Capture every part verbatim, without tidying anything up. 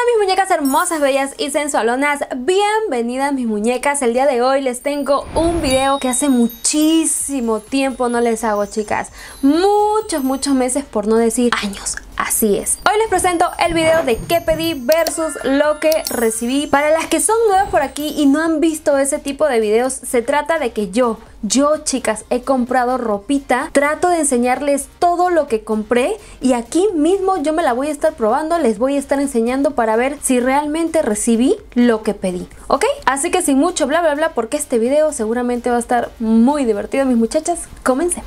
mis muñecas hermosas, bellas y sensualonas, bienvenidas mis muñecas. El día de hoy les tengo un video que hace muchísimo tiempo no les hago, chicas. Muchos, muchos meses, por no decir años. Así es. Hoy les presento el video de qué pedí versus lo que recibí. Para las que son nuevas por aquí y no han visto ese tipo de videos, se trata de que yo, yo chicas, he comprado ropita. Trato de enseñarles todo lo que compré y aquí mismo yo me la voy a estar probando. Les voy a estar enseñando para ver si realmente recibí lo que pedí, ¿ok? Así que sin mucho bla bla bla, porque este video seguramente va a estar muy divertido, mis muchachas. Comencemos.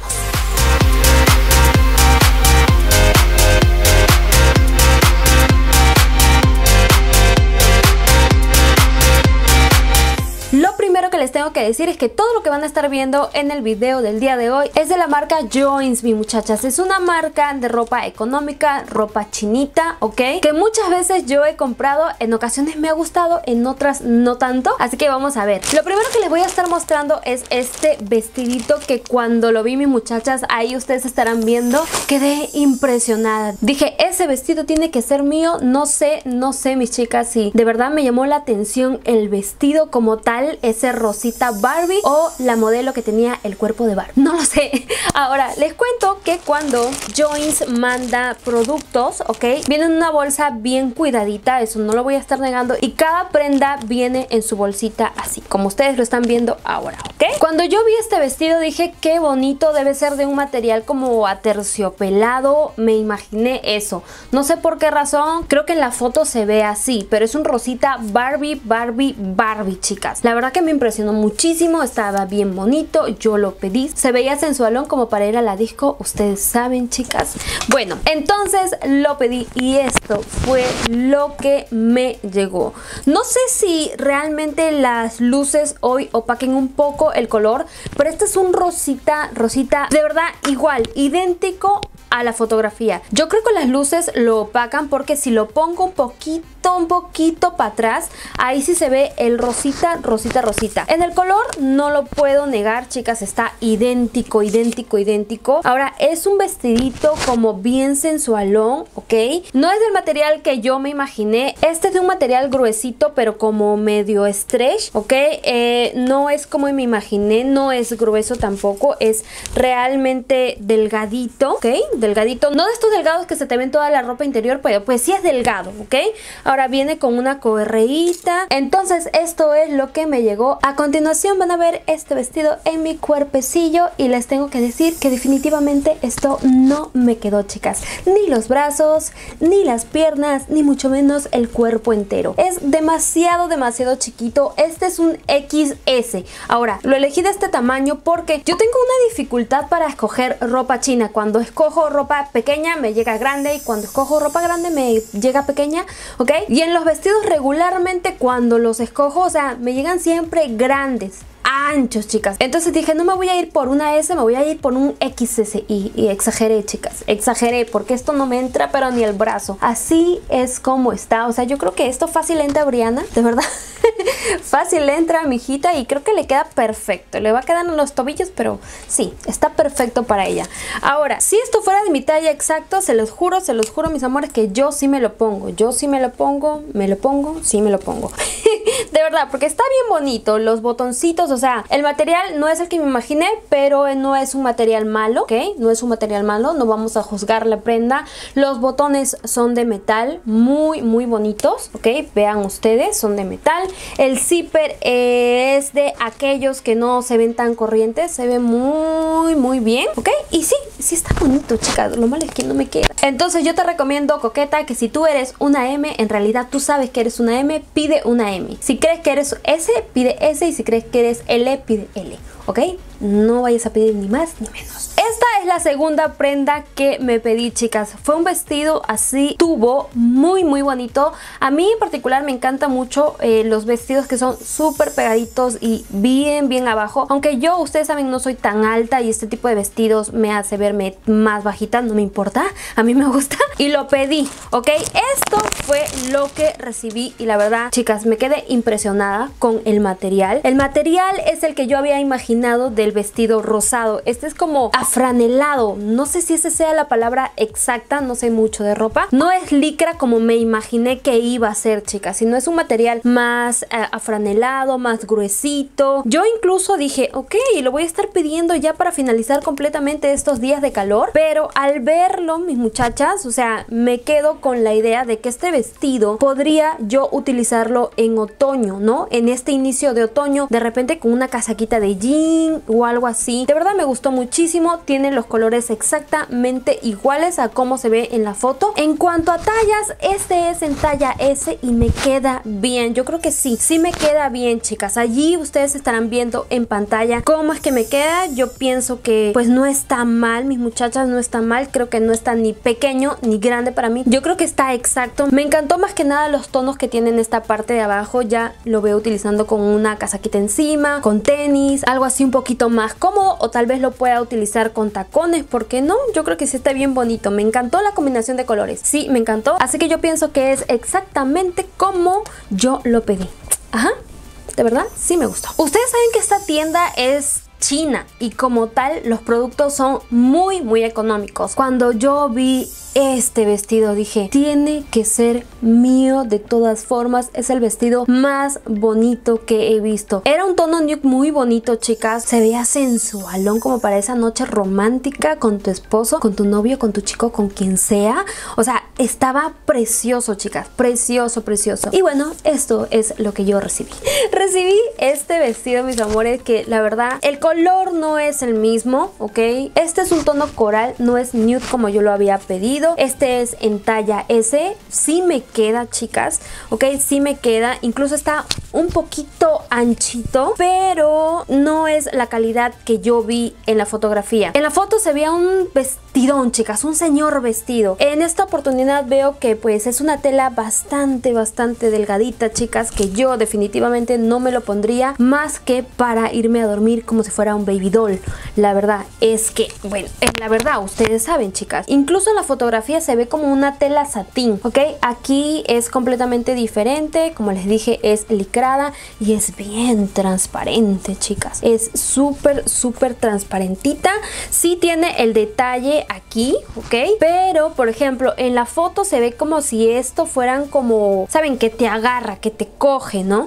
Lo primero que les tengo que decir es que todo lo que van a estar viendo en el video del día de hoy es de la marca Joins, mi muchachas. Es una marca de ropa económica, ropa chinita, ¿ok? Que muchas veces yo he comprado, en ocasiones me ha gustado, en otras no tanto. Así que vamos a ver. Lo primero que les voy a estar mostrando es este vestidito que cuando lo vi, mis muchachas, ahí ustedes estarán viendo, quedé impresionada. Dije, ese vestido tiene que ser mío. No sé, no sé, mis chicas, si de verdad me llamó la atención el vestido como tal, ese rosita Barbie o la modelo que tenía el cuerpo de Barbie. No lo sé. Ahora, les cuento que cuando Joins manda productos, ¿ok? Viene en una bolsa bien cuidadita, eso no lo voy a estar negando, y cada prenda viene en su bolsita así, como ustedes lo están viendo ahora, ¿ok? Cuando yo vi este vestido dije, qué bonito, debe ser de un material como aterciopelado, me imaginé eso. No sé por qué razón, creo que en la foto se ve así, pero es un rosita Barbie, Barbie, Barbie, chicas. La verdad que me impresionó muchísimo, estaba bien bonito, yo lo pedí, se veía sensualón como para ir a la disco, ustedes saben, chicas. Bueno, entonces lo pedí y esto fue lo que me llegó. No sé si realmente las luces hoy opaquen un poco el color, pero este es un rosita, rosita, de verdad igual, idéntico a la fotografía. Yo creo que las luces lo opacan porque si lo pongo un poquito, un poquito para atrás, ahí sí se ve el rosita, rosita, rosita. En el color no lo puedo negar, chicas, está idéntico, idéntico, idéntico. Ahora, es un vestidito como bien sensualón, ¿ok? No es del material que yo me imaginé. Este es de un material gruesito, pero como medio stretch, ¿ok? Eh, no es como me imaginé, no es grueso tampoco, es realmente delgadito, ¿ok? Delgadito, no de estos delgados que se te ven toda la ropa interior, pero pues sí es delgado, ¿ok? Ahora viene con una correíta. Entonces esto es lo que me llegó. A continuación van a ver este vestido en mi cuerpecillo y les tengo que decir que definitivamente esto no me quedó, chicas. Ni los brazos, ni las piernas, ni mucho menos el cuerpo entero. Es demasiado, demasiado chiquito. Este es un equis ese. Ahora, lo elegí de este tamaño porque yo tengo una dificultad para escoger ropa china. Cuando escojo ropa pequeña me llega grande y cuando escojo ropa grande me llega pequeña, ¿ok? Y en los vestidos regularmente cuando los escojo, o sea, me llegan siempre grandes, anchos, chicas. Entonces dije, no me voy a ir por una ese, me voy a ir por un equis ese. Y, y exageré, chicas, exageré, porque esto no me entra, pero ni el brazo. Así es como está. O sea, yo creo que esto fácil entra a Brianna, de verdad. Fácil entra a mi hijita y creo que le queda perfecto. Le va a quedar en los tobillos, pero sí, está perfecto para ella. Ahora, si esto fuera de mi talla exacta, se los juro, se los juro, mis amores, que yo sí me lo pongo. Yo sí me lo pongo, me lo pongo, sí me lo pongo. De verdad, porque está bien bonito. Los botoncitos, o sea, el material no es el que me imaginé, pero no es un material malo, ¿ok? No es un material malo, no vamos a juzgar la prenda. Los botones son de metal, muy, muy bonitos, ¿ok? Vean ustedes, son de metal. El zipper es de aquellos que no se ven tan corrientes, se ve muy, muy bien, ¿ok? Y sí, sí está bonito, chicas, lo malo es que no me queda. Entonces yo te recomiendo, coqueta, que si tú eres una eme, en realidad tú sabes que eres una eme, pide una eme. Si crees que eres ese, pide ese, y si crees que eres ele, pide ele, ¿ok? No vayas a pedir ni más ni menos. Esta es la segunda prenda que me pedí, chicas. Fue un vestido así, tubo, muy muy bonito. A mí en particular me encantan mucho eh, los vestidos que son súper pegaditos y bien bien abajo. Aunque yo, ustedes saben, no soy tan alta y este tipo de vestidos me hace verme más bajita, no me importa, a mí me gusta. Y lo pedí, ¿ok? Esto fue lo que recibí y la verdad, chicas, me quedé impresionada con el material. El material es el que yo había imaginado del vestido rosado. Este es como afranelado afranelado. No sé si esa sea la palabra exacta, no sé mucho de ropa. No es licra como me imaginé que iba a ser, chicas, sino es un material más eh, afranelado, más gruesito. Yo incluso dije, ok, lo voy a estar pidiendo ya para finalizar completamente estos días de calor, pero al verlo, mis muchachas, o sea, me quedo con la idea de que este vestido podría yo utilizarlo en otoño, ¿no? En este inicio de otoño, de repente con una casaquita de jean o algo así. De verdad me gustó muchísimo, tiene los colores exactamente iguales a cómo se ve en la foto. En cuanto a tallas, este es en talla S y me queda bien. Yo creo que sí, sí me queda bien, chicas. Allí ustedes estarán viendo en pantalla cómo es que me queda. Yo pienso que pues no está mal, mis muchachas, no está mal. Creo que no está ni pequeño ni grande para mí. Yo creo que está exacto. Me encantó más que nada los tonos que tiene en esta parte de abajo. Ya lo veo utilizando con una casaquita encima, con tenis, algo así un poquito más cómodo, o tal vez lo pueda utilizar con tacones, ¿por qué no? Yo creo que sí está bien bonito. Me encantó la combinación de colores, sí, me encantó. Así que yo pienso que es exactamente como yo lo pedí. Ajá, de verdad, sí me gustó. Ustedes saben que esta tienda es china y como tal los productos son muy muy económicos. Cuando yo vi este vestido dije, tiene que ser mío de todas formas. Es el vestido más bonito que he visto. Era un tono nude muy bonito, chicas. Se veía sensualón como para esa noche romántica con tu esposo, con tu novio, con tu chico, con quien sea. O sea, estaba precioso, chicas. Precioso, precioso. Y bueno, esto es lo que yo recibí. Recibí este vestido, mis amores, que la verdad, el color no es el mismo, ¿ok? Este es un tono coral, no es nude como yo lo había pedido. Este es en talla S, sí me queda, chicas, ok, sí me queda, incluso está un poquito anchito, pero no es la calidad que yo vi en la fotografía. En la foto se veía un vestidón, chicas, un señor vestido. En esta oportunidad veo que pues es una tela bastante, bastante delgadita, chicas, que yo definitivamente no me lo pondría más que para irme a dormir como si fuera un baby doll. La verdad es que, bueno, es la verdad, ustedes saben, chicas, incluso en la fotografía se ve como una tela satín, ¿ok? Aquí es completamente diferente, como les dije, es licrada y es bien transparente, chicas. Es súper, súper transparentita. Sí tiene el detalle aquí, ¿ok? Pero, por ejemplo, en la foto se ve como si esto fueran como, ¿saben? Que te agarra, que te coge, ¿no?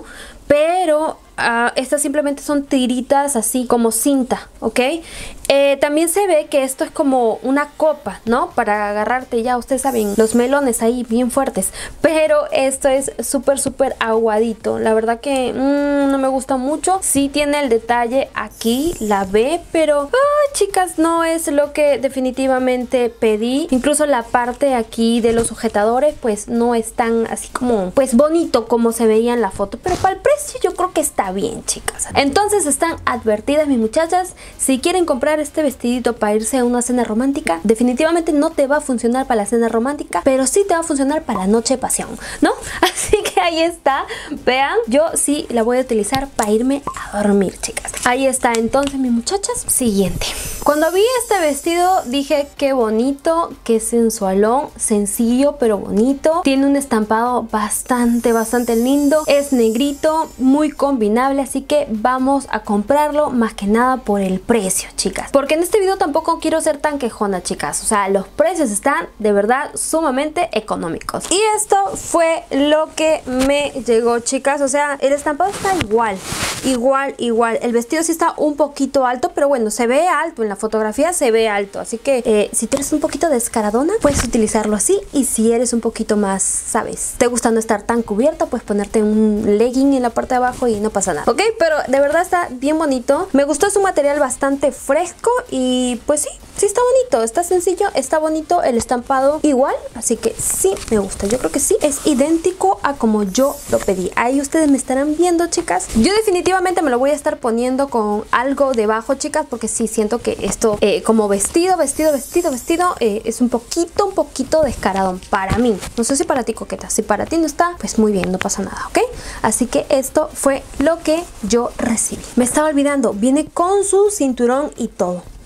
Pero Uh, estas simplemente son tiritas así como cinta, ¿ok? Eh, también se ve que esto es como una copa, ¿no? Para agarrarte, ya ustedes saben, los melones ahí bien fuertes. Pero esto es súper, súper aguadito. La verdad que mmm, no me gusta mucho. Sí tiene el detalle aquí, la B, pero ah, chicas, no es lo que definitivamente pedí. Incluso la parte aquí de los sujetadores, pues no es tan así como, pues bonito como se veía en la foto. Pero para el precio yo creo que está bien, chicas. Entonces están advertidas, mis muchachas. Si quieren comprar este vestidito para irse a una cena romántica, definitivamente no te va a funcionar para la cena romántica, pero sí te va a funcionar para la noche de pasión, ¿no? Así que ahí está. Vean, yo sí la voy a utilizar para irme a dormir, chicas. Ahí está. Entonces, mis muchachas, siguiente. Cuando vi este vestido dije, qué bonito, qué sensualón, sencillo pero bonito. Tiene un estampado bastante, bastante lindo. Es negrito, muy combinado, así que vamos a comprarlo más que nada por el precio, chicas, porque en este video tampoco quiero ser tan quejona, chicas. O sea, los precios están de verdad sumamente económicos. Y esto fue lo que me llegó, chicas. O sea, el estampado está igual, igual, igual. El vestido sí está un poquito alto, pero bueno, se ve alto. En la fotografía se ve alto, así que eh, si tú eres un poquito descaradona, puedes utilizarlo así. Y si eres un poquito más, ¿sabes? Te gusta no estar tan cubierta, puedes ponerte un legging en la parte de abajo y no pasa nada, ok, pero de verdad está bien bonito. Me gustó su material bastante fresco y pues sí, sí está bonito, está sencillo, está bonito, el estampado igual, así que sí me gusta. Yo creo que sí, es idéntico a como yo lo pedí. Ahí ustedes me estarán viendo, chicas. Yo definitivamente me lo voy a estar poniendo con algo debajo, chicas, porque sí siento que esto eh, como vestido, vestido, vestido, vestido eh, es un poquito, un poquito descarado para mí. No sé si para ti, coqueta. Si para ti no está, pues muy bien, no pasa nada, ¿ok? Así que esto fue lo que yo recibí. Me estaba olvidando, viene con su cinturón y todo.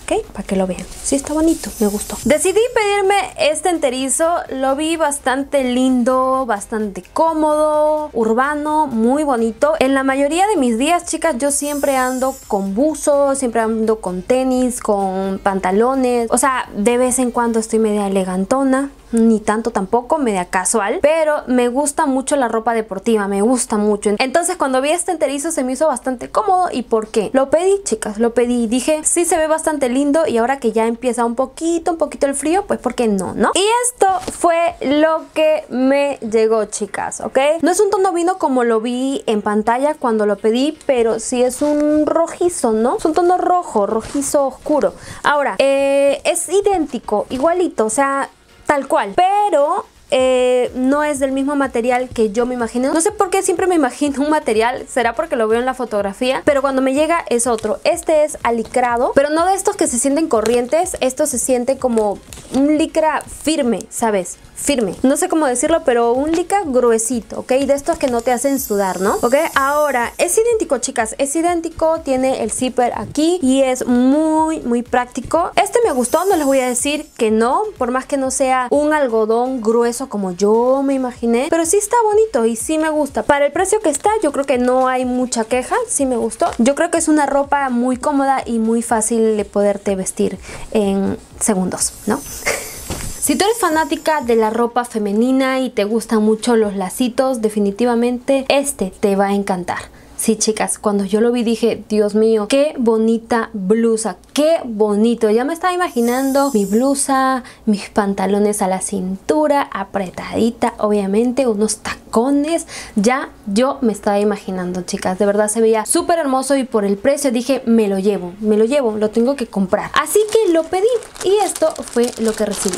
¿ok? Para que lo vean. Sí, está bonito, me gustó. Decidí pedirme este enterizo, lo vi bastante lindo, bastante cómodo, urbano, muy bonito. En la mayoría de mis días, chicas, yo siempre ando con buzo, siempre ando con tenis, con pantalones. O sea, de vez en cuando estoy media elegantona. Ni tanto tampoco, media casual, pero me gusta mucho la ropa deportiva, me gusta mucho. Entonces cuando vi este enterizo se me hizo bastante cómodo. ¿Y por qué? Lo pedí, chicas, lo pedí. Dije, sí se ve bastante lindo y ahora que ya empieza un poquito, un poquito el frío, pues ¿por qué no, no? Y esto fue lo que me llegó, chicas, ¿ok? No es un tono vino como lo vi en pantalla cuando lo pedí, pero sí es un rojizo, ¿no? Es un tono rojo, rojizo oscuro. Ahora, eh, es idéntico, igualito, o sea, tal cual, pero eh, no es del mismo material que yo me imagino. No sé por qué siempre me imagino un material, será porque lo veo en la fotografía, pero cuando me llega es otro. Este es alicrado, pero no de estos que se sienten corrientes. Esto se siente como un licra firme, ¿sabes? Firme, no sé cómo decirlo, pero un licra gruesito, ¿ok? De estos que no te hacen sudar, ¿no? ¿Ok? Ahora, es idéntico, chicas, es idéntico, tiene el zipper aquí y es muy, muy práctico. Este me gustó, no les voy a decir que no, por más que no sea un algodón grueso como yo me imaginé, pero sí está bonito y sí me gusta. Para el precio que está, yo creo que no hay mucha queja, sí me gustó. Yo creo que es una ropa muy cómoda y muy fácil de poderte vestir en segundos, ¿no? Si tú eres fanática de la ropa femenina y te gustan mucho los lacitos, definitivamente este te va a encantar. Sí, chicas, cuando yo lo vi dije, Dios mío, qué bonita blusa, qué bonito. Ya me estaba imaginando mi blusa, mis pantalones a la cintura, apretadita, obviamente, unos tacones. Ya yo me estaba imaginando, chicas. De verdad se veía súper hermoso y por el precio dije, me lo llevo, me lo llevo, lo tengo que comprar. Así que lo pedí y esto fue lo que recibí.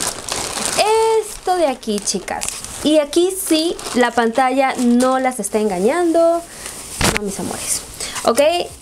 Esto de aquí, chicas. Y aquí sí, la pantalla no las está engañando. No, mis amores. Ok,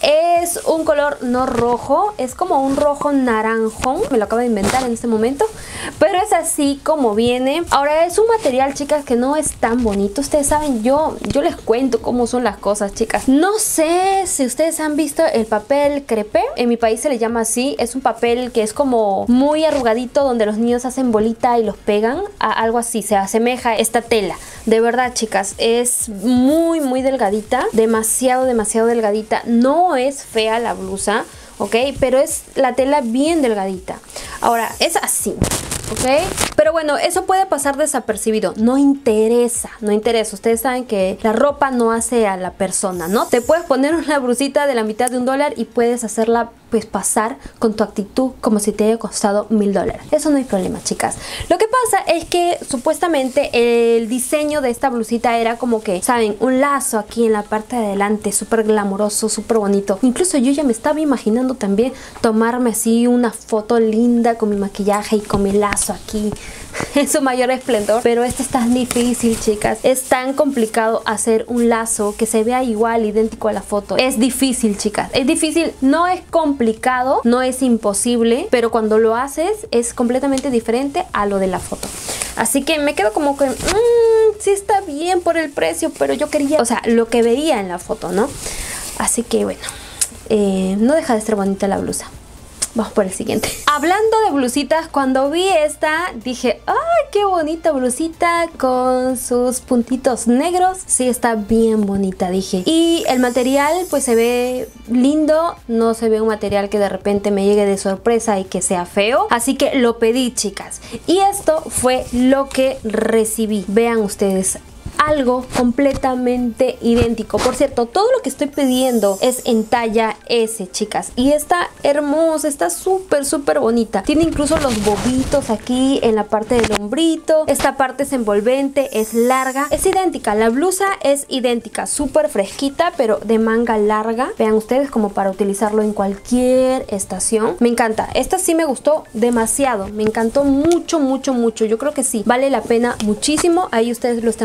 es un color no rojo, es como un rojo naranjón, me lo acabo de inventar en este momento, pero es así como viene. Ahora es un material, chicas, que no es tan bonito. Ustedes saben, yo, yo les cuento cómo son las cosas, chicas. No sé si ustedes han visto el papel crepé, en mi país se le llama así. Es un papel que es como muy arrugadito, donde los niños hacen bolita y los pegan, a algo así, se asemeja a esta tela. De verdad, chicas, es muy, muy delgadita, demasiado, demasiado delgadita. No es fea la blusa, ¿ok? Pero es la tela bien delgadita. Ahora, es así, ¿ok? Pero bueno, eso puede pasar desapercibido. No interesa, no interesa. Ustedes saben que la ropa no hace a la persona, ¿no? Te puedes poner una blusita de la mitad de un dólar y puedes hacerla pues pasar con tu actitud como si te haya costado mil dólares. Eso no hay problema, chicas. Lo que pasa es que supuestamente el diseño de esta blusita era como que, ¿saben? Un lazo aquí en la parte de adelante, súper glamuroso, súper bonito. Incluso yo ya me estaba imaginando también tomarme así una foto linda con mi maquillaje y con mi lazo aquí en su mayor esplendor. Pero esto es tan difícil, chicas. Es tan complicado hacer un lazo que se vea igual, idéntico a la foto. Es difícil, chicas. Es difícil. No es complicado, no es imposible, pero cuando lo haces es completamente diferente a lo de la foto. Así que me quedo como que mmm, sí está bien por el precio, pero yo quería, o sea, lo que veía en la foto, ¿no? Así que bueno, eh, no deja de ser bonita la blusa. Vamos por el siguiente. Hablando de blusitas, cuando vi esta dije, ¡ay, qué bonita blusita con sus puntitos negros! Sí, está bien bonita, dije. Y el material pues se ve lindo, no se ve un material que de repente me llegue de sorpresa y que sea feo. Así que lo pedí, chicas. Y esto fue lo que recibí. Vean ustedes, algo completamente idéntico. Por cierto, todo lo que estoy pidiendo es en talla ese, chicas. Y está hermosa, está súper, súper bonita. Tiene incluso los bobitos aquí en la parte del hombrito. Esta parte es envolvente, es larga. Es idéntica, la blusa es idéntica. Súper fresquita, pero de manga larga. Vean ustedes, como para utilizarlo en cualquier estación. Me encanta. Esta sí me gustó demasiado. Me encantó mucho, mucho, mucho. Yo creo que sí, vale la pena muchísimo. Ahí ustedes lo están viendo en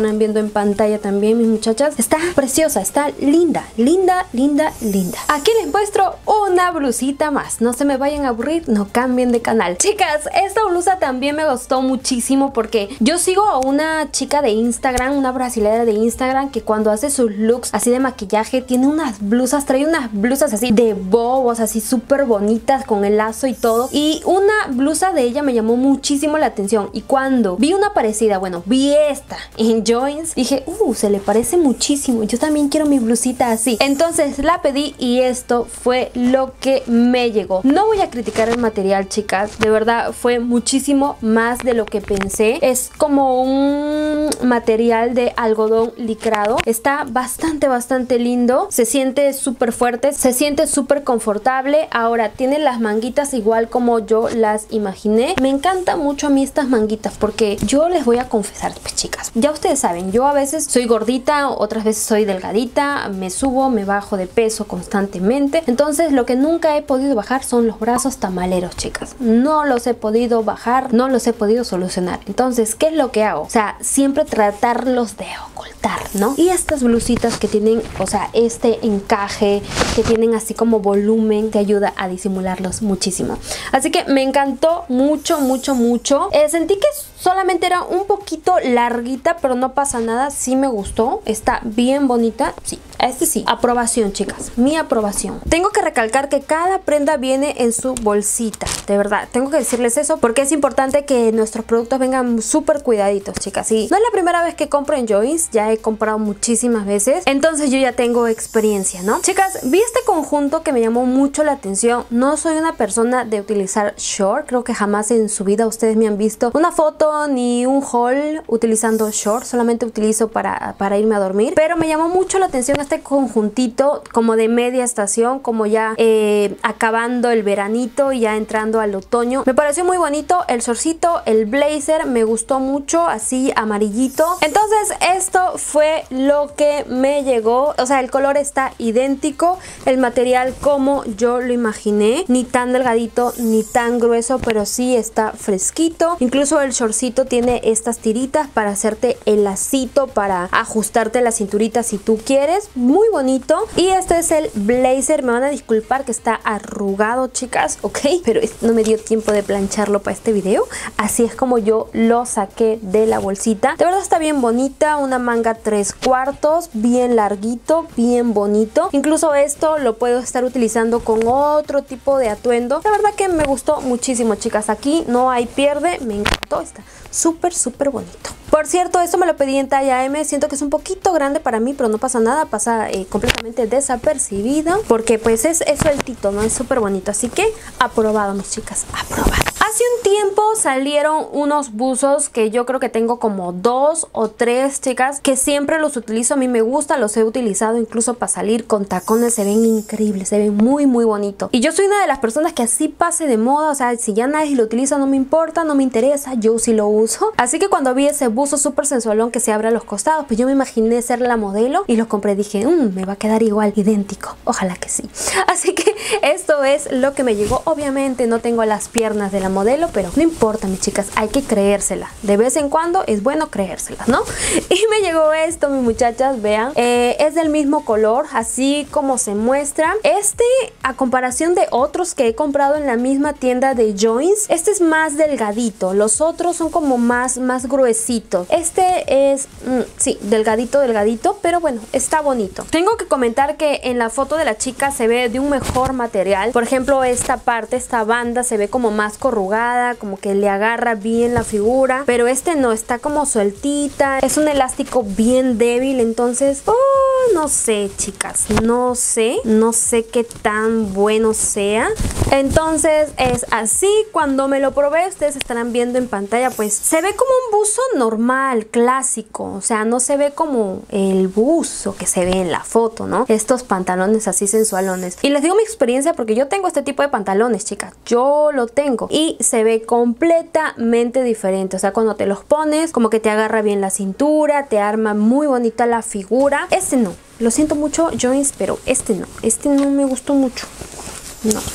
en pantalla también, mis muchachas. Está preciosa, está linda, linda, linda, linda. Aquí les muestro una blusita más. No se me vayan a aburrir, no cambien de canal. Chicas, esta blusa también me gustó muchísimo porque yo sigo a una chica de Instagram, una brasilera de Instagram, que cuando hace sus looks así de maquillaje, tiene unas blusas, trae unas blusas así de bobos, así súper bonitas, con el lazo y todo. Y una blusa de ella me llamó muchísimo la atención. Y cuando vi una parecida, bueno, vi esta en Joins, dije, uh, se le parece muchísimo. Yo también quiero mi blusita así. Entonces la pedí y esto fue lo que me llegó. No voy a criticar el material, chicas. De verdad, fue muchísimo más de lo que pensé. Es como un material de algodón licrado. Está bastante, bastante lindo. Se siente súper fuerte. Se siente súper confortable. Ahora, tiene las manguitas igual como yo las imaginé. Me encanta mucho a mí estas manguitas porque yo les voy a confesar, pues, chicas, ya ustedes saben, yo a veces soy gordita, otras veces soy delgadita, me subo, me bajo de peso constantemente. Entonces, lo que nunca he podido bajar son los brazos tamaleros, chicas. No los he podido bajar, no los he podido solucionar. Entonces, ¿qué es lo que hago? O sea, siempre tratarlos de ocultar, ¿no? Y estas blusitas que tienen, o sea, este encaje, que tienen así como volumen, te ayuda a disimularlos muchísimo. Así que me encantó mucho, mucho, mucho. Eh, sentí que solamente era un poquito larguita, pero no pasa nada. Sí me gustó. Está bien bonita. Sí, este sí. Aprobación, chicas. Mi aprobación. Tengo que recalcar que cada prenda viene en su bolsita. De verdad, tengo que decirles eso porque es importante que nuestros productos vengan súper cuidaditos, chicas. Y no es la primera vez que compro en Joins. Ya he comprado muchísimas veces. Entonces yo ya tengo experiencia, ¿no? Chicas, vi este conjunto que me llamó mucho la atención. No soy una persona de utilizar short. Creo que jamás en su vida ustedes me han visto una foto ni un haul utilizando short, solamente utilizo para, para irme a dormir, pero me llamó mucho la atención este conjuntito como de media estación, como ya eh, acabando el veranito y ya entrando al otoño. Me pareció muy bonito el shortcito, el blazer me gustó mucho, así amarillito. Entonces esto fue lo que me llegó, o sea, el color está idéntico, el material como yo lo imaginé, ni tan delgadito ni tan grueso, pero sí está fresquito. Incluso el shortcito tiene estas tiritas para hacerte el lacito, para ajustarte la cinturita si tú quieres. Muy bonito. Y este es el blazer. Me van a disculpar que está arrugado, chicas, ok, pero no me dio tiempo de plancharlo para este video. Así es como yo lo saqué de la bolsita. De verdad está bien bonita. Una manga tres cuartos, bien larguito, bien bonito. Incluso esto lo puedo estar utilizando con otro tipo de atuendo. La verdad que me gustó muchísimo, chicas. Aquí no hay pierde. Me encantó. Está súper, súper bonito. Por cierto, esto me lo pedí en talla eme. Siento que es un poquito grande para mí, pero no pasa nada. Pasa eh, completamente desapercibido porque pues es, es sueltito, ¿no? Es súper bonito. Así que aprobado, mis chicas. Aprobado. Hace un tiempo salieron unos buzos que yo creo que tengo como dos o tres, chicas, que siempre los utilizo. A mí me gusta, los he utilizado incluso para salir con tacones. Se ven increíbles, se ven muy, muy bonitos. Y yo soy una de las personas que así pase de moda. O sea, si ya nadie lo utiliza, no me importa, no me interesa. Yo sí lo uso. Así que cuando vi ese buzo súper sensualón que se abre a los costados, pues yo me imaginé ser la modelo y lo compré. Dije, mmm, me va a quedar igual, idéntico. Ojalá que sí. Así que esto es lo que me llegó. Obviamente no tengo las piernas de la modelo, pero no importa, mis chicas, hay que creérsela. De vez en cuando es bueno creérsela, ¿no? Y me llegó esto, mis muchachas, vean. Eh, es del mismo color, así como se muestra. Este, a comparación de otros que he comprado en la misma tienda de Joins, este es más delgadito. Los otros son como más, más gruesitos. Este es, mmm, sí, delgadito, delgadito, pero bueno, está bonito. Tengo que comentar que en la foto de la chica se ve de un mejor material. Por ejemplo, esta parte, esta banda se ve como más corrugada, como que le agarra bien la figura, pero este no, está como sueltita. Es un elástico bien débil, entonces, oh, no sé, chicas, no sé, no sé qué tan bueno sea. Entonces es así. Cuando me lo probé, ustedes estarán viendo en pantalla, pues se ve como un buzo normal, clásico, o sea, no se ve como el buzo que se ve en la foto, ¿no? Estos pantalones así sensualones. Y les digo mi experiencia porque yo tengo este tipo de pantalones, chicas, yo lo tengo y se ve completamente diferente. O sea, cuando te los pones, como que te agarra bien la cintura, te arma muy bonita la figura. Este no, lo siento mucho, Joins, pero este no, este no me gustó mucho, no.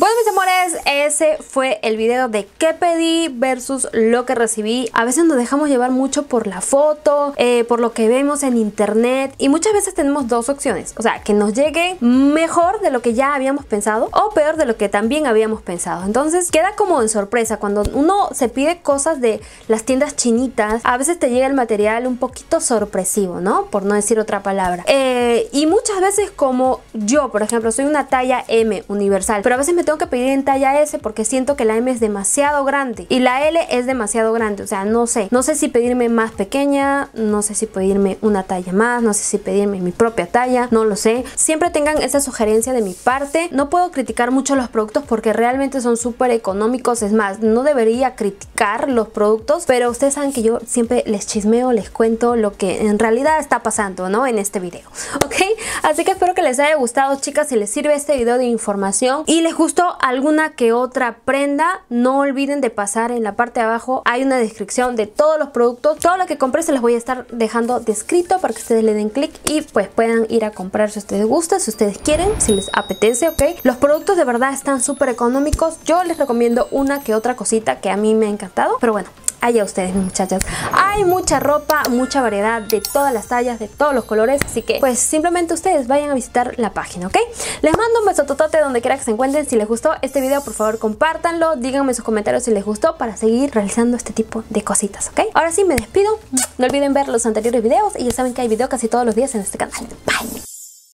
Bueno, mis amores, ese fue el video de qué pedí versus lo que recibí. A veces nos dejamos llevar mucho por la foto, eh, por lo que vemos en internet, y muchas veces tenemos dos opciones, o sea, que nos llegue mejor de lo que ya habíamos pensado o peor de lo que también habíamos pensado. Entonces queda como en sorpresa cuando uno se pide cosas de las tiendas chinitas. A veces te llega el material un poquito sorpresivo, ¿no? Por no decir otra palabra. Eh, y muchas veces, como yo, por ejemplo, soy una talla M universal, pero a veces me tengo que pedir en talla S porque siento que la M es demasiado grande y la L es demasiado grande. O sea, no sé, no sé si pedirme más pequeña, no sé si pedirme una talla más, no sé si pedirme mi propia talla, no lo sé. Siempre tengan esa sugerencia de mi parte. No puedo criticar mucho los productos porque realmente son súper económicos. Es más, no debería criticar los productos, pero ustedes saben que yo siempre les chismeo, les cuento lo que en realidad está pasando, ¿no? En este video, ¿ok? Así que espero que les haya gustado, chicas. Si les sirve este video de información y les gustó alguna que otra prenda, no olviden de pasar en la parte de abajo. Hay una descripción de todos los productos. Todo lo que compré se los voy a estar dejando descrito para que ustedes le den clic y pues puedan ir a comprar si ustedes gustan, si ustedes quieren, si les apetece, ¿ok? Los productos de verdad están súper económicos. Yo les recomiendo una que otra cosita que a mí me ha encantado, pero bueno, allá ustedes, mis muchachas. Hay mucha ropa, mucha variedad de todas las tallas, de todos los colores, así que pues simplemente ustedes vayan a visitar la página, ¿ok? Les mando un beso totote donde quiera que se encuentren. Si les gustó este video, por favor compártanlo, díganme en sus comentarios si les gustó para seguir realizando este tipo de cositas, ¿ok? Ahora sí, me despido. No olviden ver los anteriores videos y ya saben que hay video casi todos los días en este canal. Bye.